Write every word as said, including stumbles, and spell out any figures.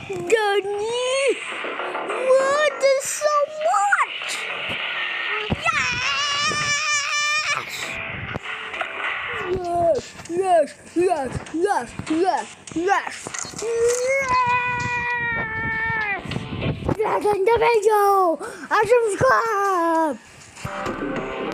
Danny, what is so much? Yes! Yes, yes, yes, yes, yes, yes! Like in the video and subscribe!